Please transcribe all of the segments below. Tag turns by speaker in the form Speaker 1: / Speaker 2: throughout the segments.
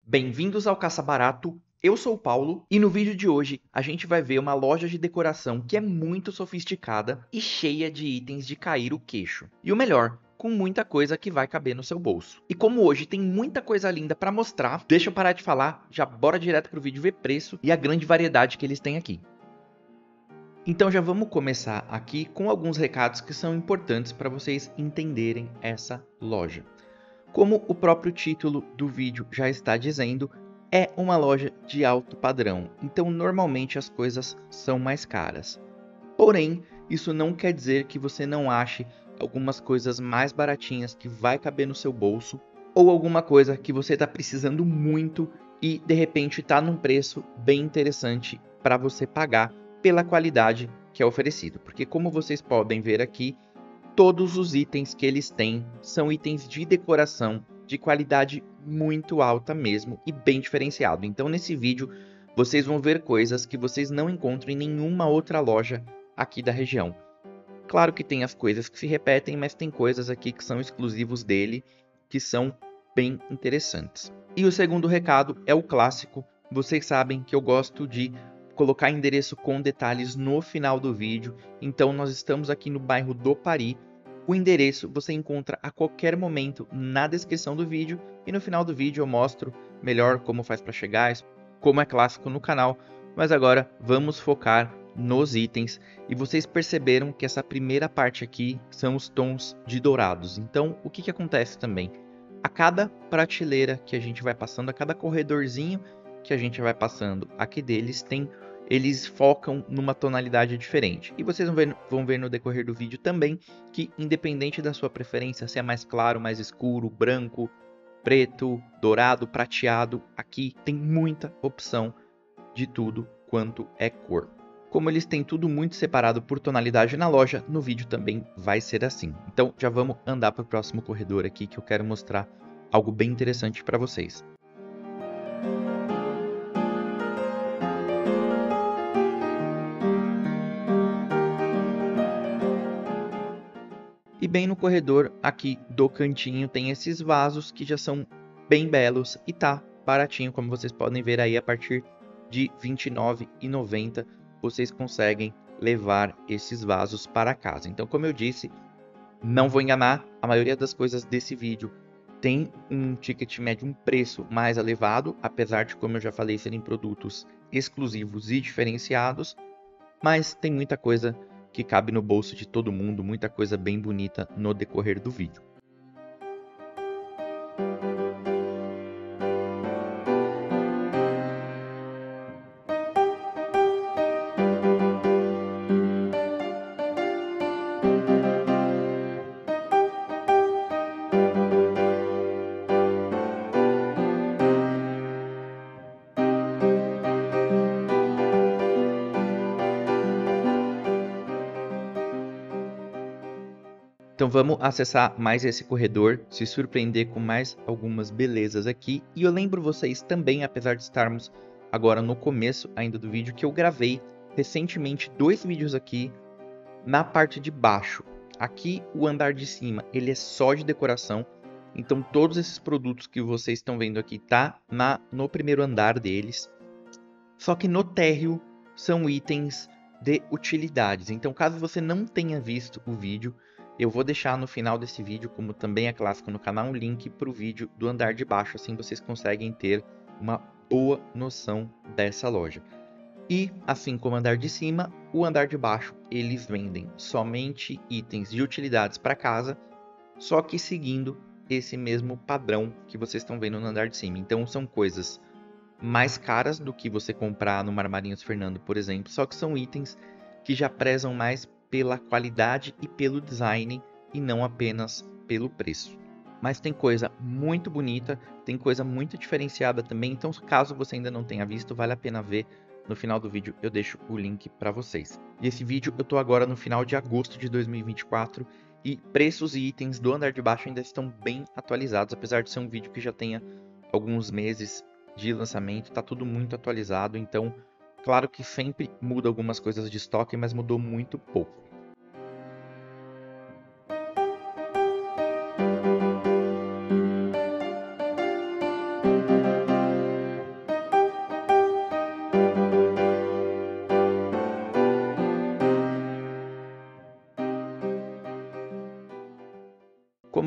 Speaker 1: Bem-vindos ao Caça Barato, eu sou o Paulo e no vídeo de hoje a gente vai ver uma loja de decoração que é muito sofisticada e cheia de itens de cair o queixo. E o melhor, com muita coisa que vai caber no seu bolso. E como hoje tem muita coisa linda para mostrar, deixa eu parar de falar, já bora direto pro vídeo ver preço e a grande variedade que eles têm aqui. Então já vamos começar aqui com alguns recados que são importantes para vocês entenderem essa loja. Como o próprio título do vídeo já está dizendo, é uma loja de alto padrão, então normalmente as coisas são mais caras. Porém, isso não quer dizer que você não ache algumas coisas mais baratinhas que vai caber no seu bolso, ou alguma coisa que você está precisando muito e de repente está num preço bem interessante para você pagar pela qualidade que é oferecido. Porque como vocês podem ver aqui, todos os itens que eles têm são itens de decoração de qualidade muito alta mesmo e bem diferenciado. Então nesse vídeo vocês vão ver coisas que vocês não encontram em nenhuma outra loja aqui da região. Claro que tem as coisas que se repetem, mas tem coisas aqui que são exclusivos dele, que são bem interessantes. E o segundo recado é o clássico. Vocês sabem que eu gosto de colocar endereço com detalhes no final do vídeo. Então nós estamos aqui no bairro do Pari. O endereço você encontra a qualquer momento na descrição do vídeo. E no final do vídeo eu mostro melhor como faz para chegar, como é clássico no canal. Mas agora vamos focar nos itens. E vocês perceberam que essa primeira parte aqui são os tons de dourados. Então o que acontece também? A cada prateleira que a gente vai passando, a cada corredorzinho que a gente vai passando aqui deles, eles focam numa tonalidade diferente. E vocês vão ver no decorrer do vídeo também que, independente da sua preferência, se é mais claro, mais escuro, branco, preto, dourado, prateado, aqui tem muita opção de tudo quanto é cor. Como eles têm tudo muito separado por tonalidade na loja, no vídeo também vai ser assim. Então já vamos andar para o próximo corredor aqui que eu quero mostrar algo bem interessante para vocês. E bem no corredor aqui do cantinho tem esses vasos que já são bem belos e tá baratinho, como vocês podem ver aí, a partir de R$ 29,90 vocês conseguem levar esses vasos para casa. Então, como eu disse, não vou enganar, a maioria das coisas desse vídeo tem um ticket médio, um preço mais elevado, apesar de, como eu já falei, serem produtos exclusivos e diferenciados, mas tem muita coisa que cabe no bolso de todo mundo, muita coisa bem bonita no decorrer do vídeo. Então vamos acessar mais esse corredor, se surpreender com mais algumas belezas aqui. E eu lembro vocês também, apesar de estarmos agora no começo ainda do vídeo, que eu gravei recentemente 2 vídeos aqui na parte de baixo. Aqui o andar de cima ele é só de decoração, então todos esses produtos que vocês estão vendo aqui tá no primeiro andar deles. Só que no térreo são itens de utilidades. Então caso você não tenha visto o vídeo, eu vou deixar no final desse vídeo, como também é clássico no canal, um link para o vídeo do andar de baixo, assim vocês conseguem ter uma boa noção dessa loja. E, assim como o andar de cima, o andar de baixo, eles vendem somente itens de utilidades para casa, só que seguindo esse mesmo padrão que vocês estão vendo no andar de cima. Então são coisas mais caras do que você comprar no Armarinhos Fernando, por exemplo, só que são itens que já prezam mais pela qualidade e pelo design e não apenas pelo preço. Mas tem coisa muito bonita, tem coisa muito diferenciada também, então caso você ainda não tenha visto, vale a pena ver. No final do vídeo eu deixo o link para vocês. E esse vídeo eu tô agora no final de agosto de 2024 e preços e itens do andar de baixo ainda estão bem atualizados, apesar de ser um vídeo que já tenha alguns meses de lançamento, tá tudo muito atualizado, então claro que sempre muda algumas coisas de estoque, mas mudou muito pouco.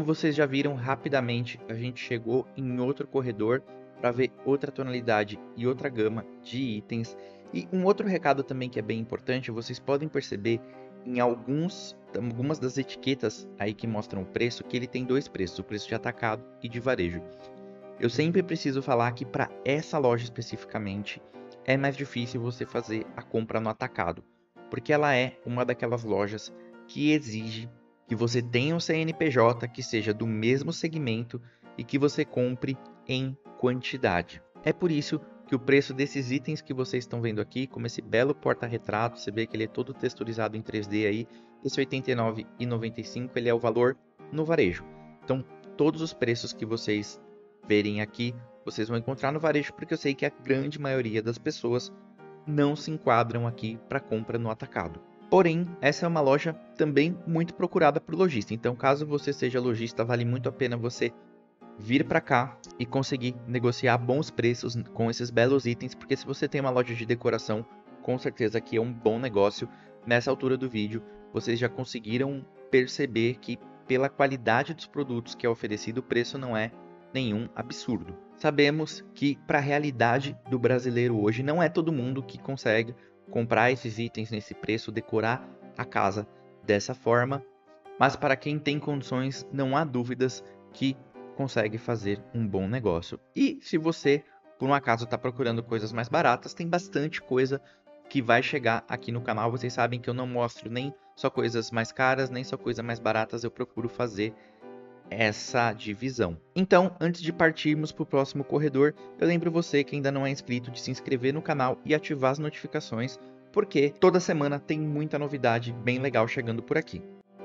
Speaker 1: vocês já viram rapidamente, a gente chegou em outro corredor para ver outra tonalidade e outra gama de itens. E um outro recado também que é bem importante, vocês podem perceber em algumas das etiquetas aí que mostram o preço, que ele tem dois preços, o preço de atacado e de varejo. Eu sempre preciso falar que para essa loja especificamente é mais difícil você fazer a compra no atacado, porque ela é uma daquelas lojas que exige que você tenha um CNPJ que seja do mesmo segmento e que você compre em quantidade. É por isso que o preço desses itens que vocês estão vendo aqui, como esse belo porta-retrato, você vê que ele é todo texturizado em 3D aí, esse R$ 89,95 ele é o valor no varejo. Então, todos os preços que vocês verem aqui, vocês vão encontrar no varejo, porque eu sei que a grande maioria das pessoas não se enquadram aqui para compra no atacado. Porém, essa é uma loja também muito procurada por lojista. Então, caso você seja lojista, vale muito a pena você vir para cá e conseguir negociar bons preços com esses belos itens, porque se você tem uma loja de decoração, com certeza aqui é um bom negócio. Nessa altura do vídeo, vocês já conseguiram perceber que pela qualidade dos produtos que é oferecido, o preço não é nenhum absurdo. Sabemos que para a realidade do brasileiro hoje, não é todo mundo que consegue comprar esses itens nesse preço, decorar a casa dessa forma, mas para quem tem condições, não há dúvidas que consegue fazer um bom negócio. E se você, por um acaso, está procurando coisas mais baratas, tem bastante coisa que vai chegar aqui no canal. Vocês sabem que eu não mostro nem só coisas mais caras, nem só coisas mais baratas, eu procuro fazer essa divisão. Então, antes de partirmos para o próximo corredor, eu lembro você que ainda não é inscrito de se inscrever no canal e ativar as notificações, porque toda semana tem muita novidade bem legal chegando por aqui.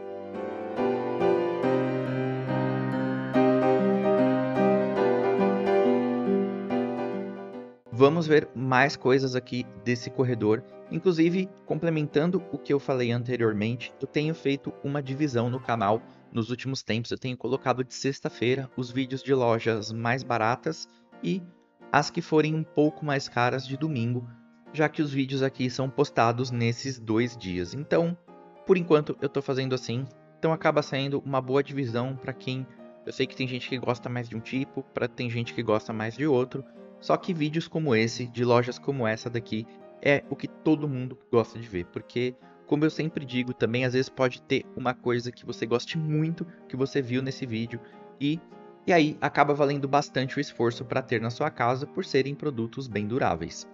Speaker 1: Vamos ver mais coisas aqui desse corredor. Inclusive, complementando o que eu falei anteriormente, eu tenho feito uma divisão no canal nos últimos tempos. Eu tenho colocado de sexta-feira os vídeos de lojas mais baratas e as que forem um pouco mais caras de domingo, já que os vídeos aqui são postados nesses 2 dias. Então, por enquanto, eu estou fazendo assim. Então, acaba saindo uma boa divisão para quem... Eu sei que tem gente que gosta mais de um tipo, tem gente que gosta mais de outro. Só que vídeos como esse, de lojas como essa daqui, é o que todo mundo gosta de ver. Porque, como eu sempre digo também, às vezes pode ter uma coisa que você goste muito, que você viu nesse vídeo. E aí acaba valendo bastante o esforço para ter na sua casa por serem produtos bem duráveis.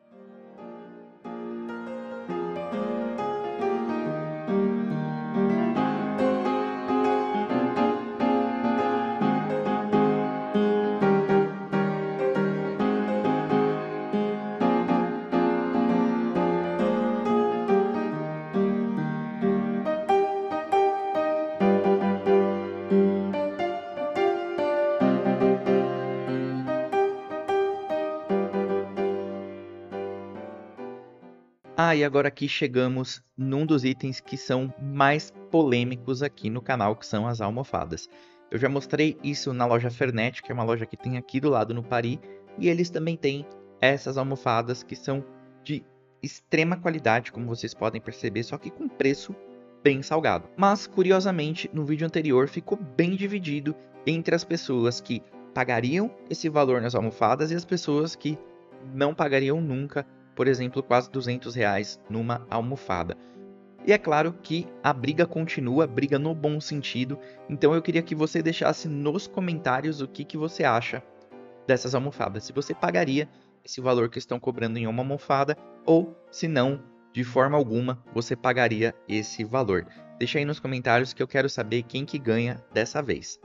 Speaker 1: E agora aqui chegamos num dos itens que são mais polêmicos aqui no canal, que são as almofadas. Eu já mostrei isso na loja Fernet, que é uma loja que tem aqui do lado no Paris, e eles também têm essas almofadas que são de extrema qualidade, como vocês podem perceber, só que com preço bem salgado. Mas, curiosamente, no vídeo anterior ficou bem dividido entre as pessoas que pagariam esse valor nas almofadas e as pessoas que não pagariam nunca, por exemplo, quase R$200 numa almofada. E é claro que a briga continua, briga no bom sentido, então eu queria que você deixasse nos comentários o que você acha dessas almofadas. Se você pagaria esse valor que estão cobrando em uma almofada, ou se não, de forma alguma, você pagaria esse valor. Deixa aí nos comentários que eu quero saber quem que ganha dessa vez.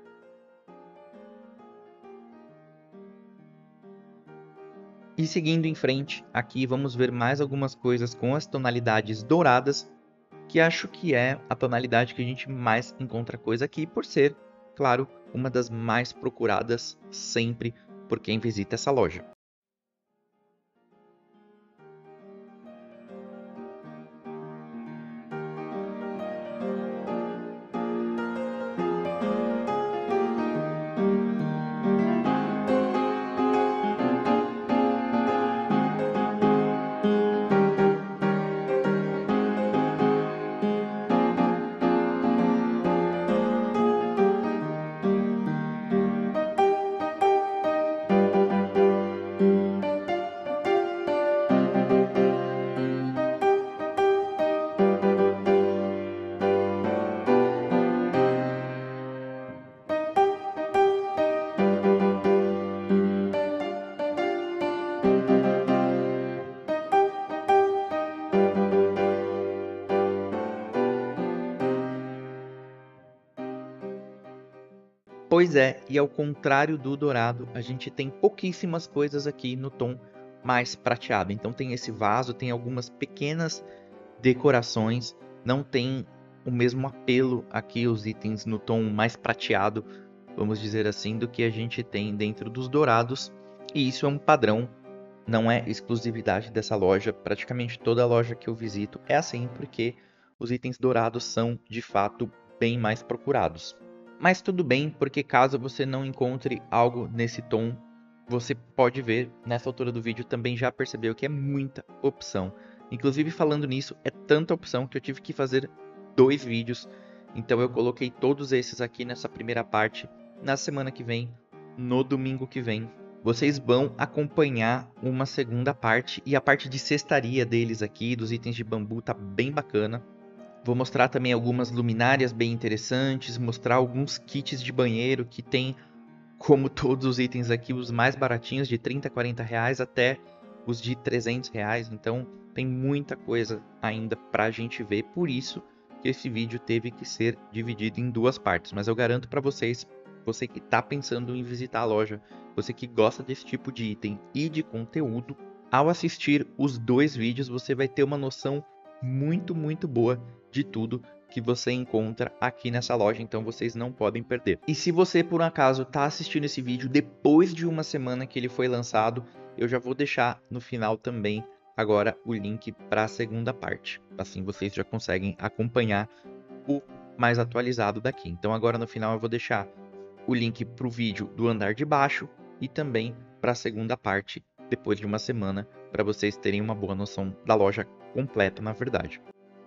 Speaker 1: E seguindo em frente, aqui vamos ver mais algumas coisas com as tonalidades douradas, que acho que é a tonalidade que a gente mais encontra coisa aqui, por ser, claro, uma das mais procuradas sempre por quem visita essa loja. Pois é, e ao contrário do dourado, a gente tem pouquíssimas coisas aqui no tom mais prateado. Então tem esse vaso, tem algumas pequenas decorações, não tem o mesmo apelo aqui os itens no tom mais prateado, vamos dizer assim, do que a gente tem dentro dos dourados. E isso é um padrão, não é exclusividade dessa loja. Praticamente toda loja que eu visito é assim, porque os itens dourados são de fato bem mais procurados. Mas tudo bem, porque caso você não encontre algo nesse tom, você pode ver nessa altura do vídeo também já percebeu que é muita opção. Inclusive falando nisso, é tanta opção que eu tive que fazer 2 vídeos. Então eu coloquei todos esses aqui nessa primeira parte. Na semana que vem, no domingo que vem, vocês vão acompanhar uma segunda parte. E a parte de cestaria deles aqui, dos itens de bambu, tá bem bacana. Vou mostrar também algumas luminárias bem interessantes, mostrar alguns kits de banheiro que tem, como todos os itens aqui, os mais baratinhos, de 30 a 40 reais, até os de 300 reais. Então tem muita coisa ainda pra gente ver, por isso que esse vídeo teve que ser dividido em 2 partes. Mas eu garanto pra vocês, você que tá pensando em visitar a loja, você que gosta desse tipo de item e de conteúdo, ao assistir os 2 vídeos você vai ter uma noção muito boa de tudo que você encontra aqui nessa loja, então vocês não podem perder. E se você por um acaso está assistindo esse vídeo depois de uma semana que ele foi lançado, eu já vou deixar no final também agora o link para a segunda parte. Assim vocês já conseguem acompanhar o mais atualizado daqui. Então agora no final eu vou deixar o link para o vídeo do andar de baixo e também para a segunda parte depois de uma semana, para vocês terem uma boa noção da loja completa, na verdade.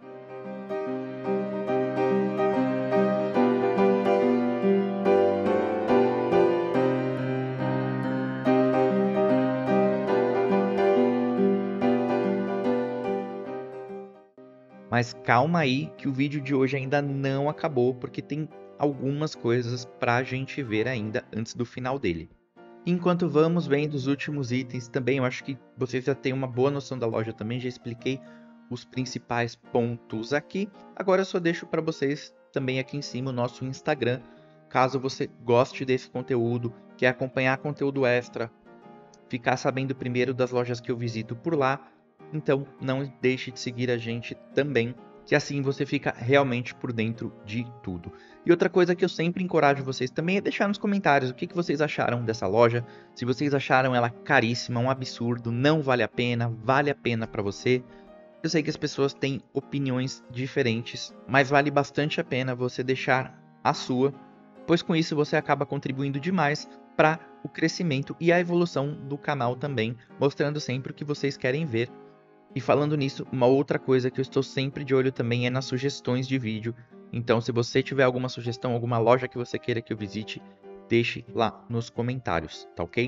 Speaker 1: Mas calma aí que o vídeo de hoje ainda não acabou, porque tem algumas coisas pra gente ver ainda antes do final dele. Enquanto vamos vendo os últimos itens também, eu acho que vocês já têm uma boa noção da loja também, já expliquei os principais pontos aqui. Agora eu só deixo para vocês também aqui em cima o nosso Instagram, caso você goste desse conteúdo, quer acompanhar conteúdo extra, ficar sabendo primeiro das lojas que eu visito por lá. Então não deixe de seguir a gente também, que assim você fica realmente por dentro de tudo. E outra coisa que eu sempre encorajo vocês também é deixar nos comentários o que vocês acharam dessa loja. Se vocês acharam ela caríssima, um absurdo, não vale a pena para você. Eu sei que as pessoas têm opiniões diferentes, mas vale bastante a pena você deixar a sua, pois com isso você acaba contribuindo demais para o crescimento e a evolução do canal também, mostrando sempre o que vocês querem ver. E falando nisso, uma outra coisa que eu estou sempre de olho também é nas sugestões de vídeo. Então, se você tiver alguma sugestão, alguma loja que você queira que eu visite, deixe lá nos comentários, tá ok?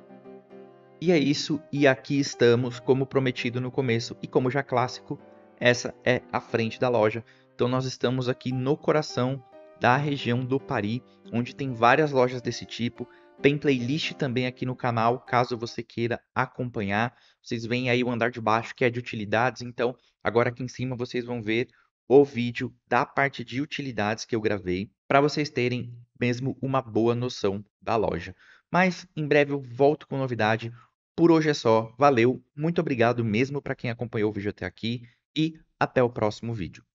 Speaker 1: E é isso, e aqui estamos, como prometido no começo e como já clássico, essa é a frente da loja. Então nós estamos aqui no coração da região do Paris, onde tem várias lojas desse tipo. Tem playlist também aqui no canal, caso você queira acompanhar. Vocês veem aí o andar de baixo, que é de utilidades, então agora aqui em cima vocês vão ver o vídeo da parte de utilidades que eu gravei, para vocês terem mesmo uma boa noção da loja. Mas em breve eu volto com novidade. Por hoje é só, valeu, muito obrigado mesmo para quem acompanhou o vídeo até aqui e até o próximo vídeo.